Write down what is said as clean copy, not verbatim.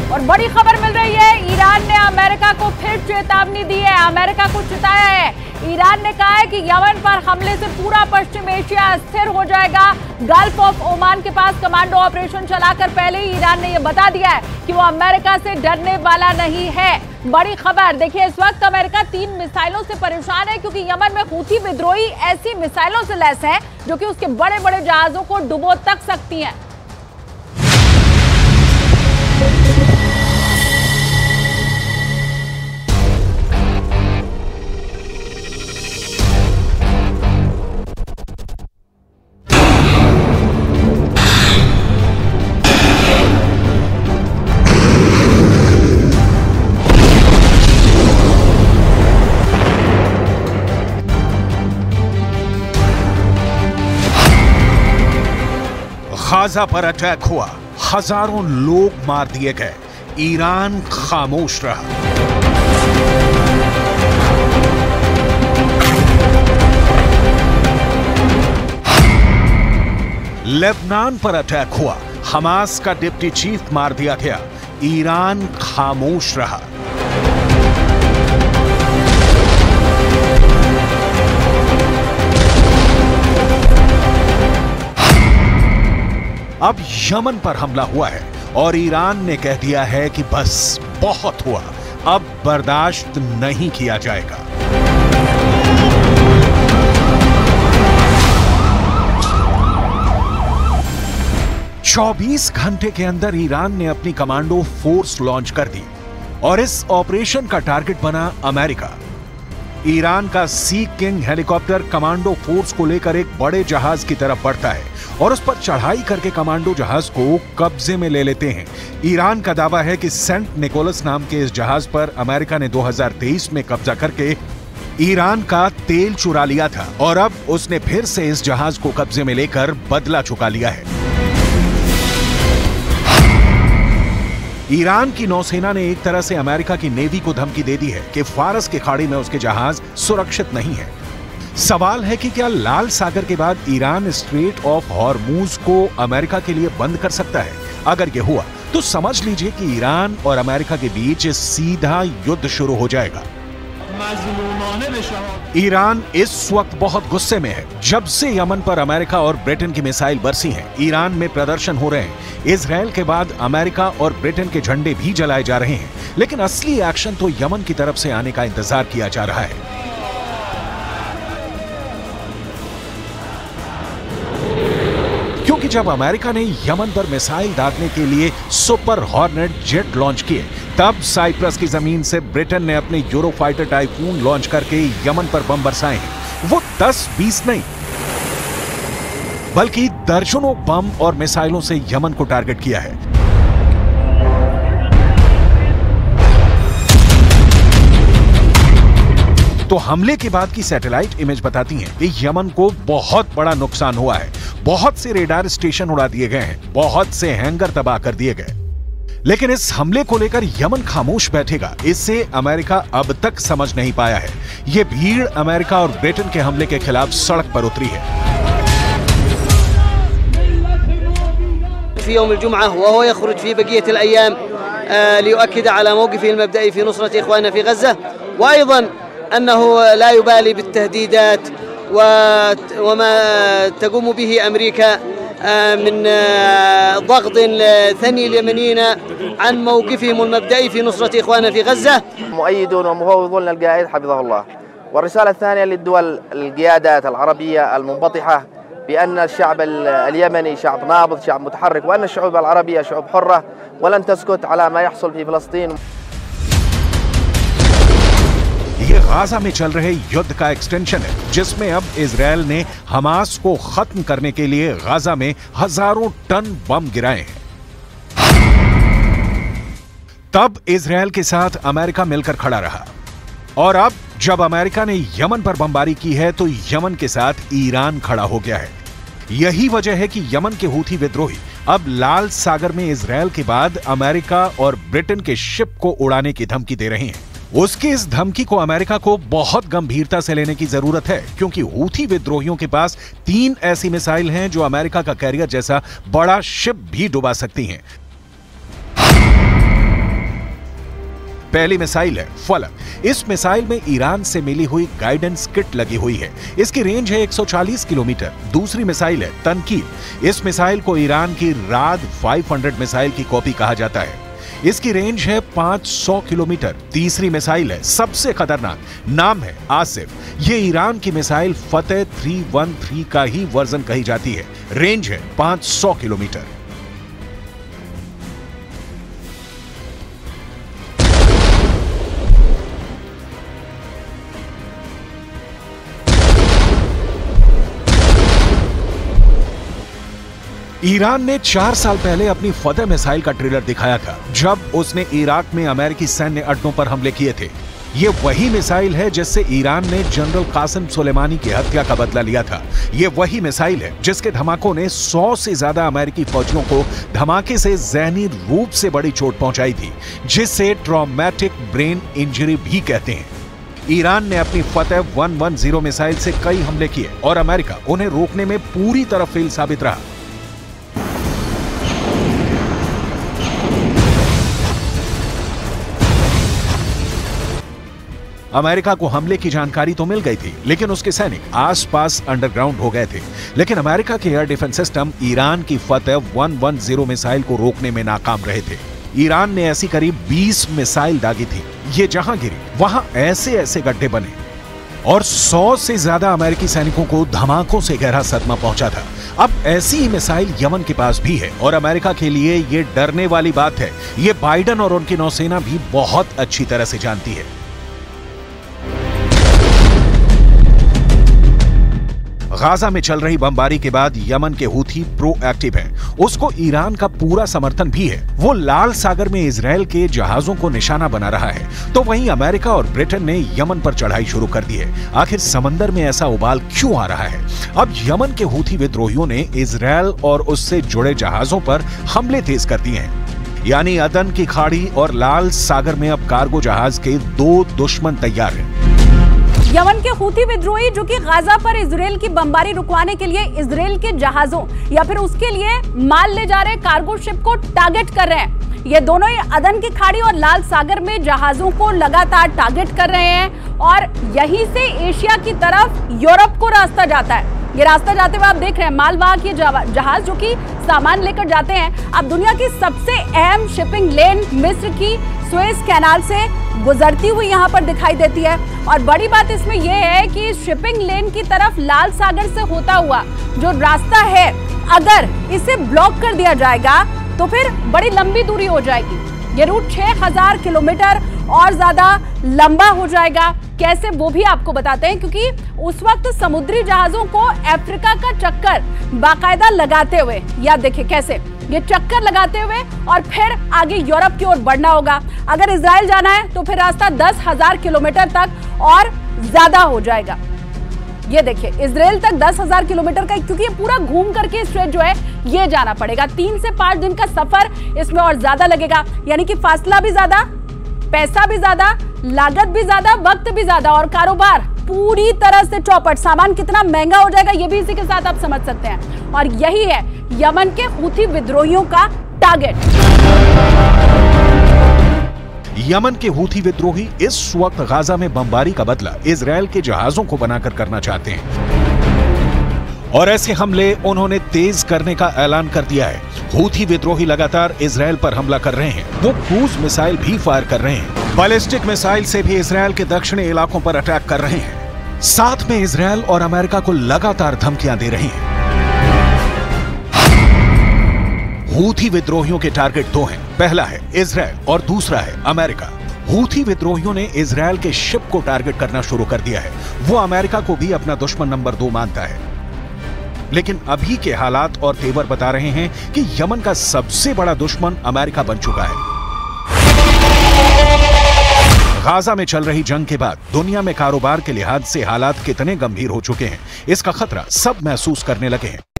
और बड़ी खबर मिल रही है, ईरान ने अमेरिका को फिर चेतावनी दी है, अमेरिका को चिताया है। ईरान ने कहा है कि यमन पर हमले से पूरा पश्चिम एशिया अस्थिर हो जाएगा। गल्फ ऑफ ओमान के पास कमांडो ऑपरेशन चलाकर पहले ही ईरान ने यह बता दिया है कि वो अमेरिका से डरने वाला नहीं है। बड़ी खबर देखिए, इस वक्त अमेरिका 3 मिसाइलों से परेशान है क्योंकि यमन में हूथी विद्रोही ऐसी मिसाइलों से लैस है जो कि उसके बड़े बड़े जहाजों को डुबो तक सकती हैं। गाजा पर अटैक हुआ, हजारों लोग मार दिए गए, ईरान खामोश रहा। लेबनान पर अटैक हुआ, हमास का डिप्टी चीफ मार दिया गया, ईरान खामोश रहा। अब यमन पर हमला हुआ है और ईरान ने कह दिया है कि बस बहुत हुआ, अब बर्दाश्त नहीं किया जाएगा। चौबीस घंटे के अंदर ईरान ने अपनी कमांडो फोर्स लॉन्च कर दी और इस ऑपरेशन का टारगेट बना अमेरिका। ईरान का Sea King helicopter commando force को लेकर एक बड़े जहाज की तरफ बढ़ता है और उस पर चढ़ाई करके कमांडो जहाज को कब्जे में ले लेते हैं। ईरान का दावा है कि सेंट निकोलस नाम के इस जहाज पर अमेरिका ने 2023 में कब्जा करके ईरान का तेल चुरा लिया था और अब उसने फिर से इस जहाज को कब्जे में लेकर बदला चुका लिया है। ईरान की नौसेना ने एक तरह से अमेरिका की नेवी को धमकी दे दी है कि फारस की खाड़ी में उसके जहाज सुरक्षित नहीं है। सवाल है कि क्या लाल सागर के बाद ईरान स्ट्रेट ऑफ हॉर्मूज को अमेरिका के लिए बंद कर सकता है? अगर यह हुआ तो समझ लीजिए कि ईरान और अमेरिका के बीच सीधा युद्ध शुरू हो जाएगा। ईरान इस वक्त बहुत गुस्से में है। जब से यमन पर अमेरिका और ब्रिटेन की मिसाइल बरसी हैं, ईरान में प्रदर्शन हो रहे हैं। इजराइल के बाद अमेरिका और ब्रिटेन के झंडे भी जलाए जा रहे हैं, लेकिन असली एक्शन तो यमन की तरफ से आने का इंतजार किया जा रहा है। क्योंकि जब अमेरिका ने यमन पर मिसाइल दागने के लिए सुपर हॉर्नेट जेट लॉन्च किए, तब साइप्रस की जमीन से ब्रिटेन ने अपने यूरोफाइटर टाइफून लॉन्च करके यमन पर बम बरसाए हैं। वो 10-20 नहीं बल्कि दर्जनों बम और मिसाइलों से यमन को टारगेट किया है। तो हमले के बाद की सैटेलाइट इमेज बताती हैं कि यमन को बहुत बड़ा नुकसान हुआ है। बहुत से रेडार स्टेशन उड़ा दिए गए हैं, बहुत से हैंगर तबाह कर दिए गए। लेकिन इस हमले को लेकर यमन खामोश बैठेगा, इससे अमेरिका अब तक समझ नहीं पाया है। यह भीड़ अमेरिका और ब्रिटेन के हमले के खिलाफ सड़क पर उतरी है। في يوم الجمعة وهو يخرج في بقية الأيام ليؤكد على موقفه المبدئي في نصرة إخواننا في غزة، وأيضا أنه لا يبالي بالتهديدات وما تقوم به أمريكا من ضغط ثني اليمنيين عن موقفهم المبدئي في نصرة إخواننا في غزة. مؤيدون ومفوضون للقائد حفظه الله. والرسالة الثانية للدول القيادات العربية المنبطحة بأن الشعب اليمني شعب نابض، شعب متحرك، وأن الشعوب العربية شعوب حرة ولن تسكت على ما يحصل في فلسطين. ये गाजा में चल रहे युद्ध का एक्सटेंशन है, जिसमें अब इजरायल ने हमास को खत्म करने के लिए गाजा में हजारों टन बम गिराए हैं। तब इजरायल के साथ अमेरिका मिलकर खड़ा रहा और अब जब अमेरिका ने यमन पर बमबारी की है तो यमन के साथ ईरान खड़ा हो गया है। यही वजह है कि यमन के हूथी विद्रोही अब लाल सागर में इजरायल के बाद अमेरिका और ब्रिटेन के शिप को उड़ाने की धमकी दे रहे हैं। उसकी इस धमकी को अमेरिका को बहुत गंभीरता से लेने की जरूरत है, क्योंकि हूथी विद्रोहियों के पास 3 ऐसी मिसाइल हैं जो अमेरिका का कैरियर जैसा बड़ा शिप भी डुबा सकती हैं। पहली मिसाइल है फलक। इस मिसाइल में ईरान से मिली हुई गाइडेंस किट लगी हुई है। इसकी रेंज है 140 किलोमीटर। दूसरी मिसाइल है तनकील। इस मिसाइल को ईरान की राद 500 मिसाइल की कॉपी कहा जाता है। इसकी रेंज है 500 किलोमीटर। तीसरी मिसाइल है सबसे खतरनाक, नाम है आसिफ। ये ईरान की मिसाइल फतेह 313 का ही वर्जन कही जाती है। रेंज है 500 किलोमीटर। ईरान ने 4 साल पहले अपनी फतेह मिसाइल का ट्रेलर दिखाया था, जब उसने इराक में अमेरिकी सैन्य अड्डों पर हमले किए थे। ये वही मिसाइल है जिससे ईरान ने जनरल कासिम सुलेमानी की हत्या का बदला लिया था। ये वही मिसाइल है जिसके धमाकों ने 100 से ज्यादा अमेरिकी फौजियों को धमाके से जहनी रूप से बड़ी चोट पहुंचाई थी, जिसे ट्रॉमेटिक ब्रेन इंजरी भी कहते हैं। ईरान ने अपनी फतेह 110 मिसाइल से कई हमले किए और अमेरिका उन्हें रोकने में पूरी तरह फेल साबित रहा। अमेरिका को हमले की जानकारी तो मिल गई थी, लेकिन उसके सैनिक आसपास अंडरग्राउंड हो गए थे। लेकिन अमेरिका के एयर डिफेंस सिस्टम ईरान की फतेह 110 मिसाइल को रोकने में नाकाम रहे थे। ईरान ने ऐसी करीब 20 मिसाइल दागी थी। ये जहां गिरी वहां ऐसे ऐसे गड्ढे बने और 100 से ज्यादा अमेरिकी सैनिकों को धमाकों से गहरा सदमा पहुंचा था। अब ऐसी ही मिसाइल यमन के पास भी है और अमेरिका के लिए ये डरने वाली बात है। ये बाइडन और उनकी नौसेना भी बहुत अच्छी तरह से जानती है। गाजा में चल रही बमबारी के बाद यमन के हूथी प्रोएक्टिव हैं। उसको ईरान का पूरा समर्थन भी है। वो लाल सागर में इजराइल के जहाजों को निशाना बना रहा है, तो वहीं अमेरिका और ब्रिटेन ने यमन पर चढ़ाई शुरू कर दी है। आखिर समंदर में ऐसा उबाल क्यों आ रहा है? अब यमन के हूथी विद्रोहियों ने इजराइल और उससे जुड़े जहाजों पर हमले तेज कर दिए हैं। यानी अदन की खाड़ी और लाल सागर में अब कार्गो जहाज के 2 दुश्मन तैयार हैं। यमन के हूथी विद्रोही जो कि गाजा पर इजराइल की बमबारी रुकवाने के लिए इजराइल के जहाजों या फिर उसके लिए माल ले जा रहे कार्गो शिप को टारगेट कर रहे हैं। ये दोनों ही अदन की खाड़ी और लाल सागर में जहाजों को लगातार टारगेट कर रहे हैं और यहीं से एशिया की तरफ यूरोप को रास्ता जाता है। ये रास्ता जाते हुए आप देख रहे हैं मालवाहक ये जहाज जो कि सामान लेकर जाते हैं। अब दुनिया की सबसे अहम शिपिंग लेन मिस्र की सुएज कैनाल से गुजरती हुई यहाँ पर दिखाई देती है। और बड़ी बात इसमें यह है कि शिपिंग लेन की तरफ लाल सागर से होता हुआ जो रास्ता है, अगर इसे ब्लॉक कर दिया जाएगा तो फिर बड़ी लंबी दूरी हो जाएगी। ये रूट 6000 किलोमीटर और ज्यादा लंबा हो जाएगा। कैसे वो भी आपको बताते हैं, क्योंकि उस वक्त समुद्री जहाजों को अफ्रीका का चक्कर बाकायदा लगाते हुए, या देखिए कैसे ये चक्कर लगाते हुए और फिर आगे यूरोप की ओर बढ़ना होगा। अगर इजराइल जाना है तो फिर रास्ता 10,000 किलोमीटर तक और ज्यादा हो जाएगा। ये देखिए इजराइल तक 10,000 किलोमीटर का, क्योंकि ये पूरा घूम करके स्ट्रेच जो है ये जाना पड़ेगा। 3 से 5 दिन का सफर इसमें और ज्यादा लगेगा। यानी कि फासला भी ज्यादा, पैसा भी ज्यादा, लागत भी ज्यादा, वक्त भी ज्यादा और कारोबार पूरी तरह से चौपट। सामान कितना महंगा हो जाएगा ये भी इसी के साथ आप समझ सकते हैं। और यही है यमन के हूथी विद्रोहियों का टारगेट। यमन के हूथी विद्रोही इस वक्त गाजा में बमबारी का बदला इजराइल के जहाजों को बनाकर करना चाहते हैं और ऐसे हमले उन्होंने तेज करने का ऐलान कर दिया है। हूथी विद्रोही लगातार इजराइल पर हमला कर रहे हैं। वो क्रूज मिसाइल भी फायर कर रहे हैं। बैलिस्टिक मिसाइल से भी इजराइल के दक्षिणी इलाकों पर अटैक कर रहे हैं। साथ में इजराइल और अमेरिका को लगातार धमकियां दे रहे हैं। हूथी विद्रोहियों के टारगेट 2 हैं। पहला है इजराइल और दूसरा है अमेरिका। हूथी विद्रोहियों ने इजराइल के शिप को टारगेट करना शुरू कर दिया है। वो अमेरिका को भी अपना दुश्मन नंबर 2 मानता है। लेकिन अभी के हालात और तेवर बता रहे हैं कि यमन का सबसे बड़ा दुश्मन अमेरिका बन चुका है। गाजा में चल रही जंग के बाद दुनिया में कारोबार के लिहाज से हालात कितने गंभीर हो चुके हैं, इसका खतरा सब महसूस करने लगे हैं।